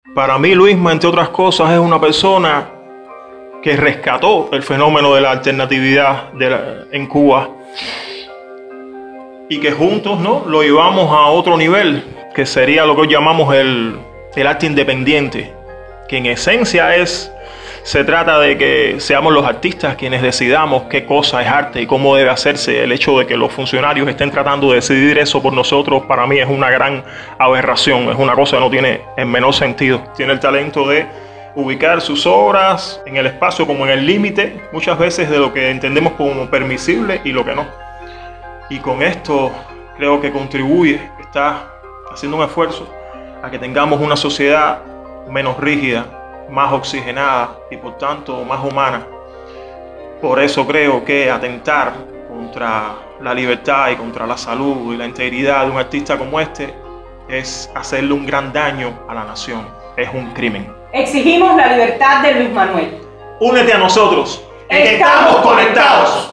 Para mí, Luisma, entre otras cosas, es una persona que rescató el fenómeno de la alternatividad en Cuba y que juntos, ¿no?, lo llevamos a otro nivel, que sería lo que hoy llamamos el arte independiente, que en esencia se trata de que seamos los artistas quienes decidamos qué cosa es arte y cómo debe hacerse. El hecho de que los funcionarios estén tratando de decidir eso por nosotros, para mí es una gran aberración, es una cosa que no tiene el menor sentido. Tiene el talento de ubicar sus obras en el espacio como en el límite, muchas veces, de lo que entendemos como permisible y lo que no. Y con esto creo que contribuye, está haciendo un esfuerzo a que tengamos una sociedad menos rígida, más oxigenada y por tanto más humana. Por eso creo que atentar contra la libertad y contra la salud y la integridad de un artista como este es hacerle un gran daño a la nación, es un crimen. Exigimos la libertad de Luis Manuel. Únete a nosotros, en que estamos conectados.